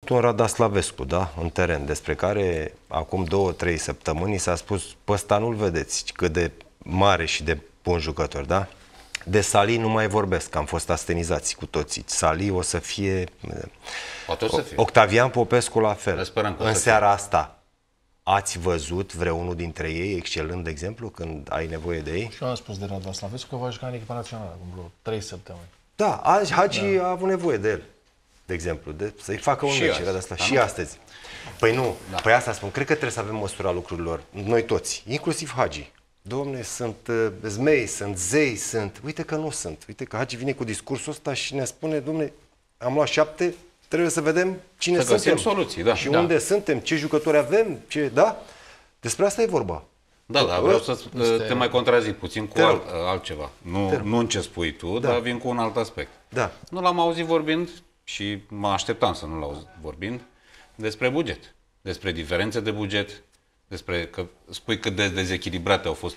un Radaslavescu, da, în teren, despre care acum 2-3 săptămâni s-a spus, pe ăsta nu-l vedeți cât de mare și de bun jucător, da? De Sali nu mai vorbesc, că am fost astenizați cu toții. Sali o să fie... Poate o să fie. Octavian Popescu la fel. Sperăm că în seara asta ați văzut vreunul dintre ei excelând, de exemplu, când ai nevoie de ei? Și eu am spus de Radaslavescu că va juca în echipa națională acum vreo 3 săptămâni. Da, azi Hagi a avut nevoie de el, de exemplu, să-i facă un meci și astăzi. Păi nu, păi asta spun, cred că trebuie să avem măsura lucrurilor, noi toți, inclusiv Hagi. Dom'le, sunt zmei, sunt zei, sunt... Uite că nu sunt. Uite că Hagi vine cu discursul ăsta și ne spune, dom'le, am luat 7, trebuie să vedem cine suntem. Soluții, da. Și unde suntem, ce jucători avem, ce... Da? Despre asta e vorba. Da, da, vreau să te mai contrazic puțin cu altceva. Nu în ce spui tu, dar vin cu un alt aspect. Da. Nu l-am auzit vorbind și mă așteptam să nu l-auzit vorbind despre buget, despre diferențe de buget, despre că spui cât de dezechilibrate au fost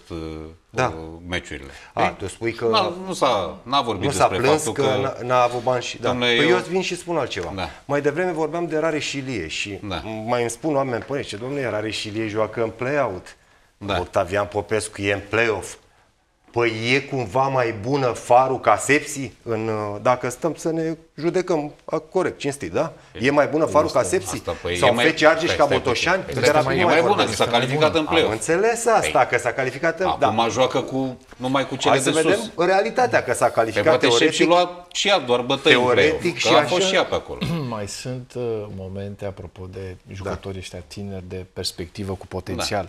meciurile. Tu spui că n-a vorbit despre faptul că n-a avut bani și... Da. Păi eu vin și spun altceva. Da. Mai devreme vorbeam de Rareș Ilie și mai îmi spun oameni, păi, ce domnule, Rareș Ilie joacă în play-out. Da. Octavian Popescu e în play-off. Păi e cumva mai bună Farul ca Sepsi? Dacă stăm să ne judecăm corect, cinstit, da? E mai bună Farul ca Sepsi? Sau Fece Argeș ca Botoșani? E mai bună, că s-a calificat în play-off. Am înțeles asta, că s-a calificat în... Acum joacă numai cu cele de sus. Hai să vedem realitatea, că s-a calificat teoretic. Și lua și ea doar bătăi în play-off, că a fost și ea pe acolo. Mai sunt momente, apropo de jucătorii ăștia tineri, de perspectivă cu potențial.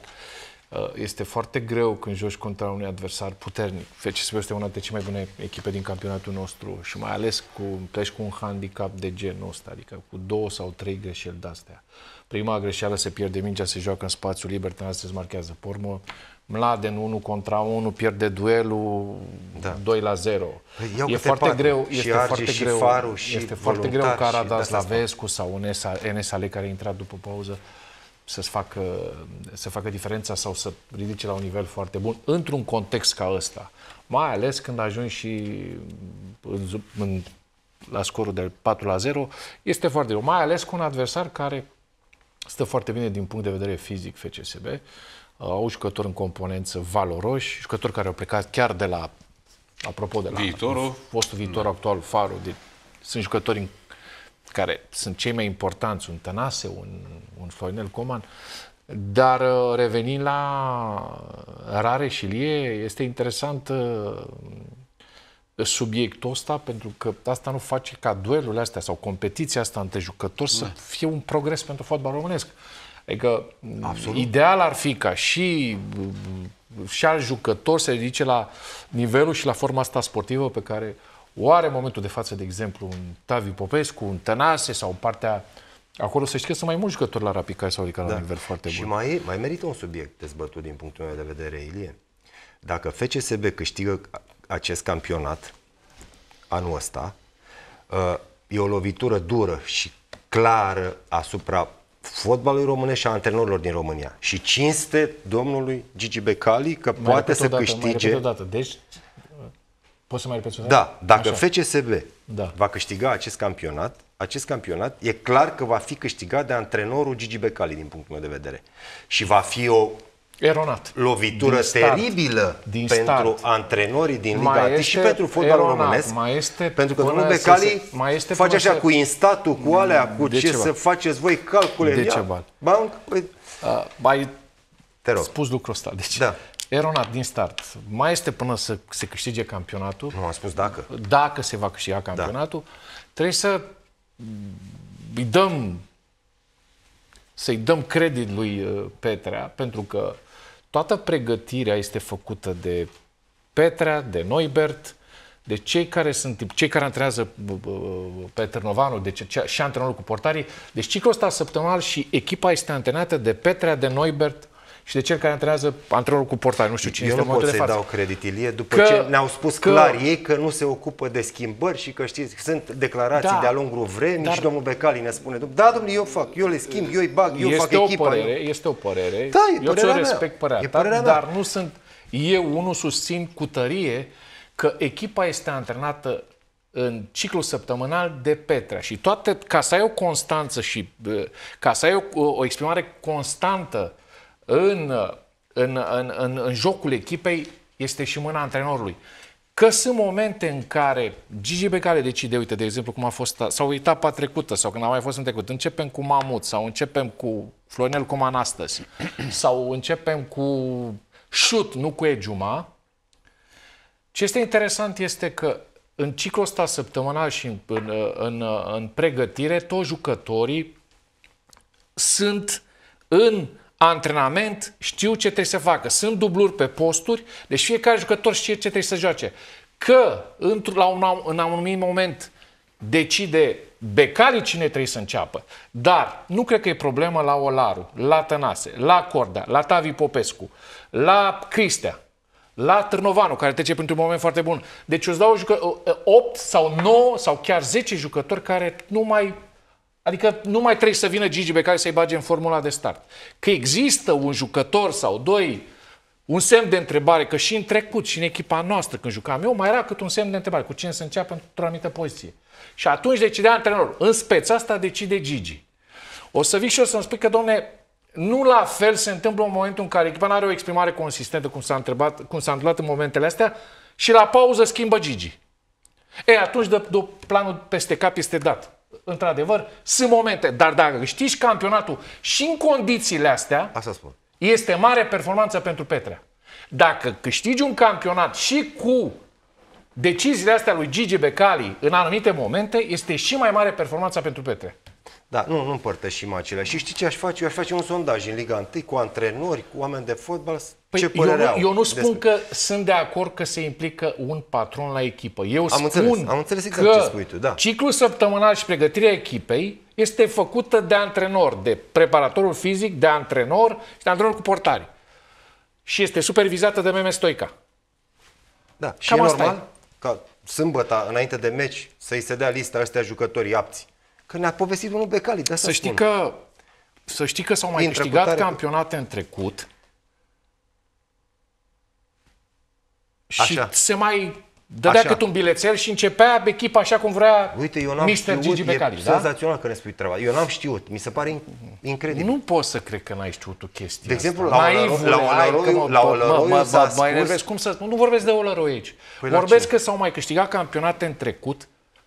Este foarte greu când joci contra unui adversar puternic. FCSB este una dintre cele mai bune echipe din campionatul nostru și mai ales pleci cu un handicap de genul ăsta, adică cu 2 sau 3 greșeli de-astea. Prima greșeală se pierde mingea, se joacă în spațiu liber, se marchează. Pe urmă, Mladen 1 contra 1 pierde duelul 2-0. E foarte greu, este foarte greu ca Radaslavescu sau Enes Ale, care a intrat după pauză, să facă diferența sau să ridice la un nivel foarte bun într-un context ca ăsta. Mai ales când ajungi și la scorul de 4-0, este foarte greu. Mai ales cu un adversar care stă foarte bine din punct de vedere fizic, FCSB. Au jucători în componență valoroși, jucători care au plecat chiar de la, apropo de la fostul viitor actual, Farul. Sunt jucători care sunt cei mai importanți, un Tănase, un Florinel Coman, dar revenind la Rareș Ilie, este interesant subiectul ăsta, pentru că asta nu face ca duelurile astea sau competiția asta între jucători să fie un progres pentru fotbal românesc. Adică ideal ar fi ca și al jucător să ridice la nivelul și la forma asta sportivă pe care o are în momentul de față, de exemplu, un Taviu Popescu, un Tănase sau partea... Acolo să știi că sunt mai mulți jucători la Rapid care s-au ridicat la un nivel foarte bun. Și mai merită un subiect dezbătut din punctul meu de vedere, Ilie. Dacă FCSB câștigă acest campionat anul ăsta, e o lovitură dură și clară asupra fotbalului românesc și a antrenorilor din România. Și cinste domnului Gigi Becali că poate să câștige... Deci, poți să mai repeți o dată? Da, dacă FCSB va câștiga acest campionat, e clar că va fi câștigat de antrenorul Gigi Becali, din punctul meu de vedere. Și va fi o lovitură teribilă pentru antrenorii din Liga ATI și pentru fotbalul românesc. Pentru că domnul Becali face așa cu instatul, cu alea, cu ce să faceți voi calcule. Decebal. Mai spus lucrul ăsta. Deci, eronat din start. Mai este până să se câștige campionatul. Nu, am spus dacă. Dacă se va câștiga campionatul, trebuie să-i dăm credit lui Petrea, pentru că toată pregătirea este făcută de Petrea, de Neubert, de cei care antrenează pe Târnovanu, și antrenorul cu portarii. Deci ciclul ăsta săptămânal și echipa este antrenată de Petrea, de Neubert și de cel care antrenează antrenorul cu portarii. Nu știu cine este în momentul de față. Eu nu pot să-i dau credit, Ilie, după ce ne-au spus clar ei că nu se ocupă de schimbări și că știți, sunt declarații de-a lungul vremii și domnul Becali ne spune, da, domnule, eu le schimb, eu îi bag, eu fac echipa. Este o părere, eu ți-o respect părerea ta, dar nu sunt, eu unul susțin cu tărie că echipa este antrenată în ciclul săptămânal de Petrea. Și toate, ca să ai o constanță și ca să ai o exprimare constantă în jocul echipei, este și mâna antrenorului. Că sunt momente în care Gigi Becali decide, uite, de exemplu, cum a fost, sau etapa trecută, sau când a mai fost în trecut, începem cu Mamut, sau începem cu Florinel Coman astăzi, sau începem cu Șut, nu cu Ejuma. Ce este interesant este că în ciclul ăsta săptămânal și în pregătire, toți jucătorii sunt în antrenament, știu ce trebuie să facă. Sunt dubluri pe posturi, deci fiecare jucător știe ce trebuie să joace. Că în un anumit moment decide Becali cine trebuie să înceapă. Dar nu cred că e problemă la Olaru, la Tănase, la Cordea, la Tavi Popescu, la Cristea, la Târnovanu, care trece printr-un moment foarte bun. Deci îți dau 8 sau 9 sau chiar 10 jucători care nu mai trebuie să vină Gigi Becali să-i bage în formula de start. Că există un jucător sau doi, un semn de întrebare, că și în trecut, și în echipa noastră, când jucam eu, mai era cât un semn de întrebare, cu cine să înceapă într-o anumită poziție. Și atunci decidea antrenorul. În speța asta decide Gigi. O să vii și eu să-mi spui că, domne, nu la fel se întâmplă în momentul în care echipa nu are o exprimare consistentă, cum s-a întâmplat în momentele astea, și la pauză schimbă Gigi. Atunci planul peste cap este dat. Într-adevăr, sunt momente, dar dacă câștigi campionatul și în condițiile astea, asta spun, este mare performanță pentru Petrea. Dacă câștigi un campionat și cu deciziile astea lui Gigi Becali în anumite momente, este și mai mare performanța pentru Petrea. Da, nu împărtășim acelea. Și știi ce aș face? Eu aș face un sondaj în Liga 1 cu antrenori, cu oameni de fotbal, ce părere au. Eu nu spun că sunt de acord că se implică un patron la echipă. Eu am înțeles exact că ce spui tu, da. Ciclul săptămânal și pregătirea echipei este făcută de antrenor, de preparatorul fizic, de antrenor și de antrenor cu portari. Și este supervizată de Meme Stoica. Da, și e normal ca sâmbătă, înainte de meci, să-i se dea lista ăstea jucătorii apți. Că ne-a povestit unul Becali, de asta să știi că s-au mai câștigat campionate în trecut și se mai dădea cât un bilețel și începea echipa așa cum vrea Mr. Gigi Becali. E senzațional că ne spui treaba. Eu n-am știut, mi se pare incredibil. Nu pot să cred că n-ai știut o chestie. De exemplu, la Olăroiu s-a spus... Nu vorbesc de Olăroiu aici. Vorbesc că s-au mai câștigat campionate în trecut.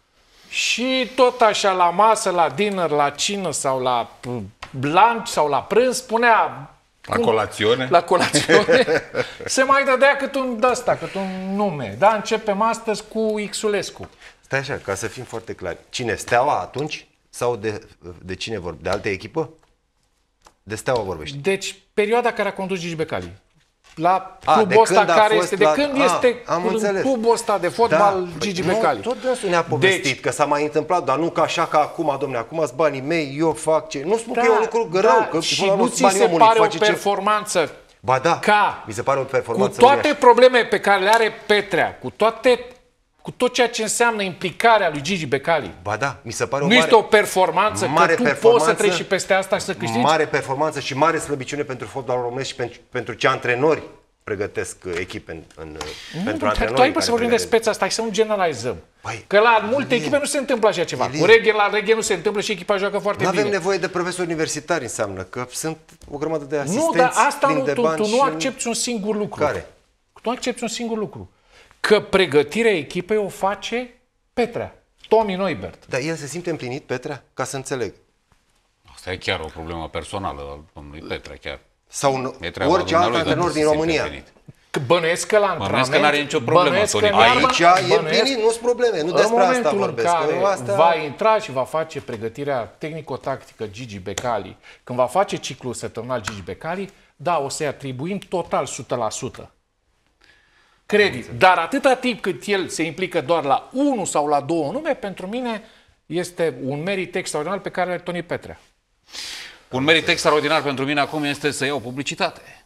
Și tot așa la masă, la dinner, la cină sau la lunch sau la prânz spunea... La colațiune? La colațiune. Se mai dădea cât un nume. Da, începem astăzi cu Xulescu. Stai așa, ca să fim foarte clari. Cine? Steaua atunci? Sau de cine vorbi? De altă echipă? De Steaua vorbești. Deci, perioada care a condus Gigi Becali. La clubul ăsta care este, de când este clubul ăsta de fotbal Gigi Becali. Tot dânsul ne-a povestit că s-a mai întâmplat, dar nu ca așa ca acum, domne, acum sunt banii mei, eu fac ce... Nu spun că e un lucru rău, că și nu ți se pare o performanță Ba da, ca mi se pare o performanță cu toate problemele pe care le are Petrea, cu tot ceea ce înseamnă implicarea lui Gigi Becali. Ba da, mi se pare o nu este o performanță, că tu poți să treci și peste asta și să câștigi. Mare performanță și mare slăbiciune pentru fotbalul românesc și pentru ce antrenori pregătesc echipe pentru antrenori. Tu ai să vorbim de speța asta, să nu generalizăm. Că la multe echipe nu se întâmplă așa ceva. Cu la Reghe nu se întâmplă și echipa joacă foarte bine. Nu avem nevoie de profesori universitari, înseamnă că sunt o grămadă de asistenți. Nu, dar asta tu nu accepti un singur lucru. Care? Tu nu accepti un singur lucru. Că pregătirea echipei o face Petrea, Tomi Neubert. Dar el se simte împlinit, Petrea? Ca să înțeleg. Asta e chiar o problemă personală al domnului Petrea, chiar. Sau orice alt antrenor din România. Bănuiesc că la antrenament... Bănuiesc că n-are nicio problemă, aici e împlinit, nu-s probleme, nu despre asta vorbesc. În momentul în care va intra și va face pregătirea tehnico-tactică Gigi Becali, când va face ciclul săptămânal Gigi Becali, da, o să-i atribuim total 100%. Credit. Dar atâta timp cât el se implică doar la 1 sau la 2 nume, pentru mine este un merit extraordinar pe care l-are Toni Petrea. Un merit extraordinar pentru mine acum este să iau publicitate.